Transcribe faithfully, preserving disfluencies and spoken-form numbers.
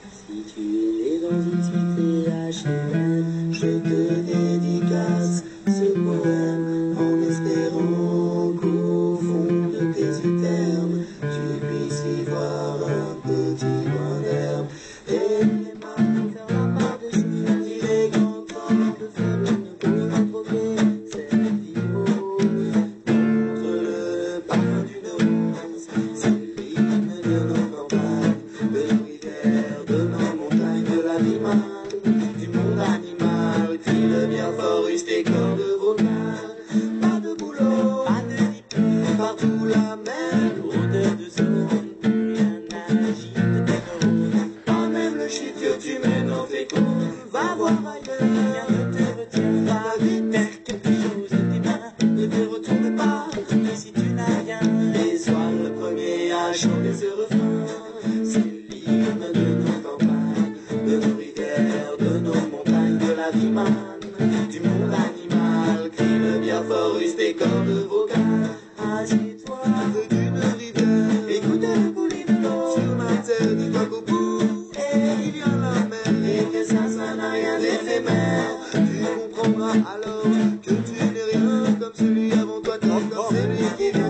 Si tu es dans une cité H L M, je te dédicace ce poème en espérant qu'au fond de tes itermes, tu puisses y voir un petit coin d'herbe. Et les mains pour faire la part des choses, il est grand temps de faire une pause en progrès. Cette vidéo montre le parfum d'une rose, c'est l'hymne de nos campagnes, de nos rivières, de nos montagnes, de la vie mâle, du monde animal, qui devient fort rusté corps de vocal. Pas de boulot, pas de diplôme, partout la même odeur de zone, rien n'agite tes neurones, pas même le shit que tu mènes en fécond. Va voir ailleurs, rien ne te retient, va vite faire quelque chose de tes mains, ne te retourne pas, et si tu n'as rien, et sois le premier à chanter ce refrain. C'est l'hymne de nos campagnes, de nos rivières, de nos montagnes, de la vie manne, du monde animal, crie le bien fort, rusté cordes vocales. Assieds-toi près d'une rivière, écoute le couler de l'eau sur ma terre, dis-toi qu'au bout, et il y a la mer, et que ça, ça n'a rien d'éphémère. Tu comprendras alors que tu n'es rien comme celui avant toi, comme celui qui vient.